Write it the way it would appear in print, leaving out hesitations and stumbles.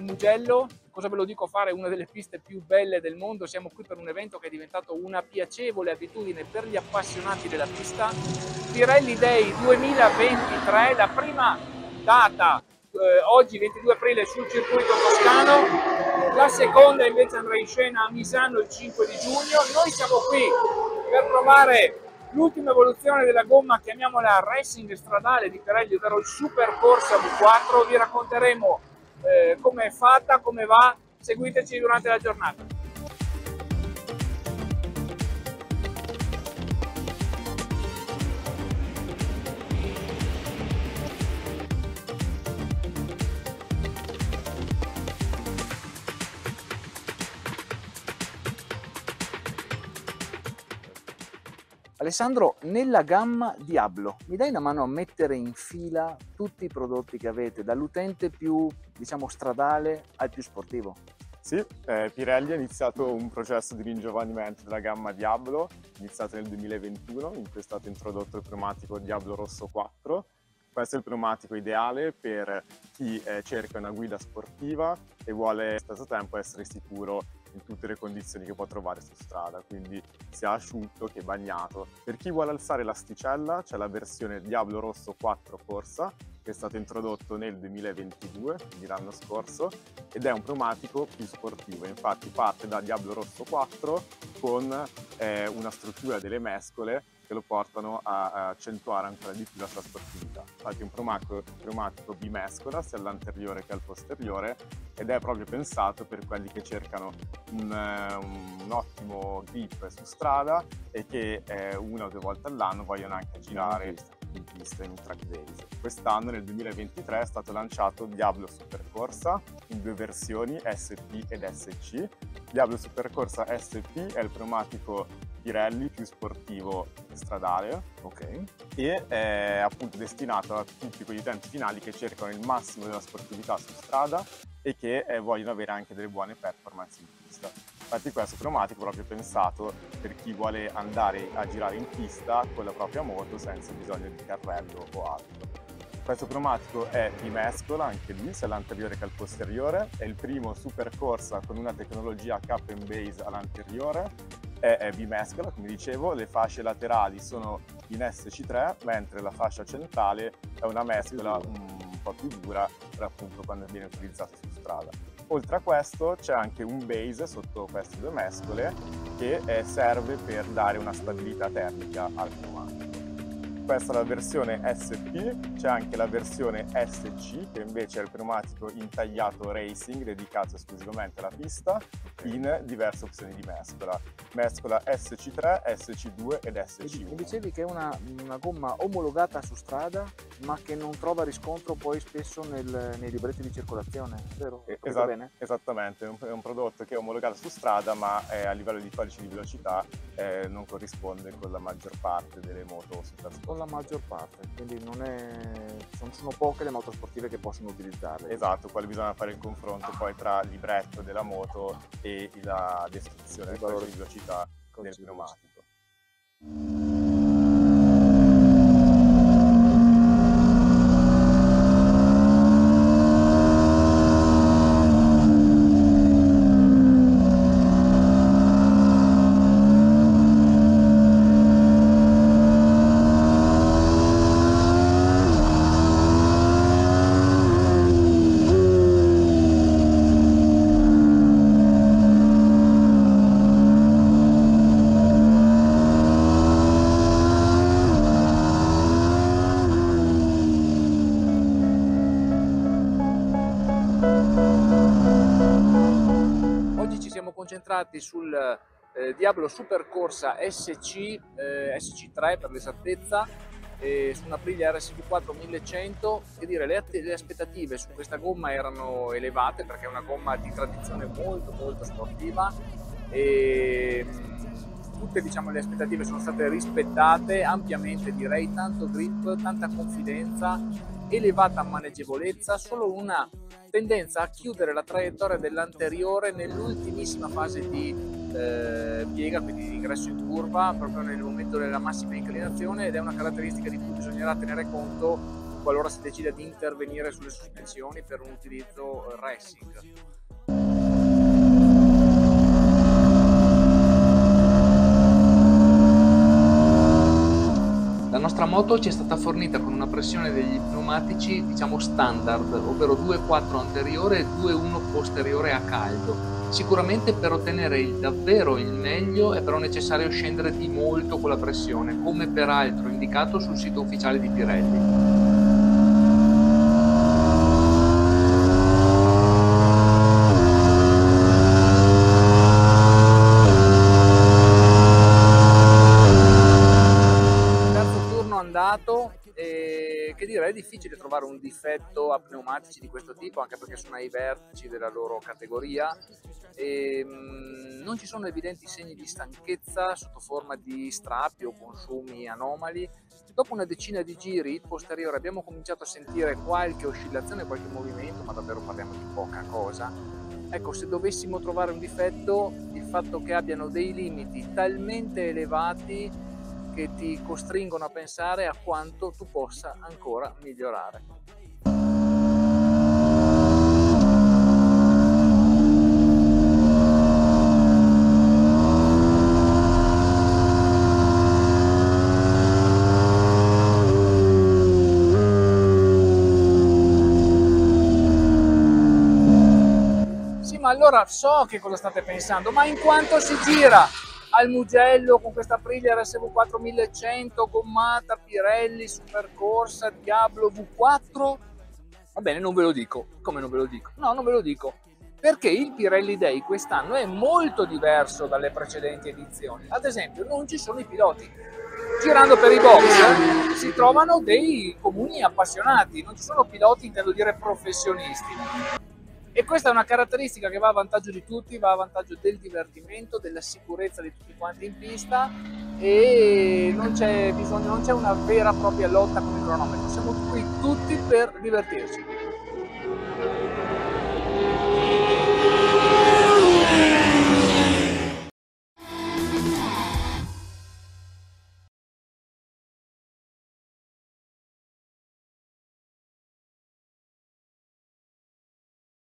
al Mugello. Cosa ve lo dico fare? Una delle piste più belle del mondo. Siamo qui per un evento che è diventato una piacevole abitudine per gli appassionati della pista. Pirelli Day 2023, la prima data oggi 22 aprile sul circuito toscano, la seconda invece andrà in scena a Misano il 5 di giugno. Noi siamo qui per provare l'ultima evoluzione della gomma, chiamiamola racing stradale di Pirelli, ovvero il Super Corsa V4. Vi racconteremo come è fatta, come va, seguiteci durante la giornata. Alessandro, nella gamma Diablo, mi dai una mano a mettere in fila tutti i prodotti che avete, dall'utente più, diciamo, stradale al più sportivo? Sì, Pirelli ha iniziato un processo di ringiovanimento della gamma Diablo, iniziato nel 2021, in cui è stato introdotto il pneumatico Diablo Rosso 4. Questo è il pneumatico ideale per chi cerca una guida sportiva e vuole allo stesso tempo essere sicuro in tutte le condizioni che può trovare su strada, quindi sia asciutto che bagnato. Per chi vuole alzare l'asticella c'è la versione Diablo Rosso 4 Corsa, che è stato introdotto nel 2022, quindi l'anno scorso, ed è un pneumatico più sportivo. Infatti parte da Diablo Rosso 4 con una struttura delle mescole che lo portano a accentuare ancora di più la sua sportività. Infatti è un pneumatico bimescola sia all'anteriore che al posteriore, ed è proprio pensato per quelli che cercano un ottimo grip su strada e che una o due volte all'anno vogliono anche girare in pista, in un track days. Quest'anno, nel 2023, è stato lanciato Diablo Super Corsa in due versioni, SP ed SC. Diablo Super Corsa SP è il pneumatico Pirelli più sportivo stradale, e è appunto destinato a tutti quegli utenti finali che cercano il massimo della sportività su strada e che vogliono avere anche delle buone performance in pista. Infatti questo pneumatico è proprio pensato per chi vuole andare a girare in pista con la propria moto senza bisogno di carrello o altro. Questo pneumatico è bimescola anche lui, sia all'anteriore che al posteriore. È il primo super corsa con una tecnologia cap and base all'anteriore. È bimescola, come dicevo, le fasce laterali sono in SC3, mentre la fascia centrale è una mescola un po' più dura per appunto quando viene utilizzata su strada. Oltre a questo c'è anche un base sotto queste due mescole che serve per dare una stabilità termica al pneumatico. Questa è la versione SP, c'è anche la versione SC che invece è il pneumatico intagliato racing dedicato esclusivamente alla pista in diverse opzioni di mescola. Mescola SC3, SC2 ed SC1. Mi dicevi che è una gomma omologata su strada ma che non trova riscontro poi spesso nei libretti di circolazione, vero? Bene? Esattamente, è un prodotto che è omologato su strada ma a livello di codice di velocità non corrisponde con la maggior parte delle moto super sportive. Con la maggior parte, quindi sono poche le moto sportive che possono utilizzarle. Esatto, quale bisogna fare il confronto poi tra il libretto della moto e la descrizione del codice di velocità del pneumatico. Concentrati sul Diablo Super Corsa SC, SC3 per l'esattezza, su una Aprilia RSV4 1100. Che dire, le aspettative su questa gomma erano elevate perché è una gomma di tradizione molto sportiva e tutte, diciamo, le aspettative sono state rispettate ampiamente, direi. Tanto grip, tanta confidenza, elevata maneggevolezza, solo una tendenza a chiudere la traiettoria dell'anteriore nell'ultimissima fase di piega, quindi di ingresso in curva, proprio nel momento della massima inclinazione, ed è una caratteristica di cui bisognerà tenere conto qualora si decida di intervenire sulle sospensioni per un utilizzo racing. La nostra moto ci è stata fornita con una pressione degli pneumatici diciamo standard, ovvero 2,4 anteriore e 2,1 posteriore a caldo. Sicuramente per ottenere davvero il meglio è però necessario scendere di molto con la pressione, come peraltro indicato sul sito ufficiale di Pirelli. Che direi è difficile trovare un difetto a pneumatici di questo tipo, anche perché sono ai vertici della loro categoria e non ci sono evidenti segni di stanchezza sotto forma di strappi o consumi anomali. Dopo una decina di giri posteriori abbiamo cominciato a sentire qualche oscillazione, qualche movimento, ma davvero parliamo di poca cosa. Ecco, se dovessimo trovare un difetto, il fatto che abbiano dei limiti talmente elevati che ti costringono a pensare a quanto tu possa ancora migliorare. Sì, ma allora so che cosa state pensando, ma in quanto si gira al Mugello con questa Aprilia RSV4 1100 gommata Pirelli Supercorsa Diablo V4? Va bene, non ve lo dico. Come non ve lo dico? No, non ve lo dico. Perché il Pirelli Day quest'anno è molto diverso dalle precedenti edizioni. Ad esempio, non ci sono i piloti. Girando per i box si trovano dei comuni appassionati, non ci sono piloti, intendo dire professionisti. E questa è una caratteristica che va a vantaggio di tutti, va a vantaggio del divertimento, della sicurezza di tutti quanti in pista e non c'è una vera e propria lotta con il cronometro, siamo qui tutti per divertirci.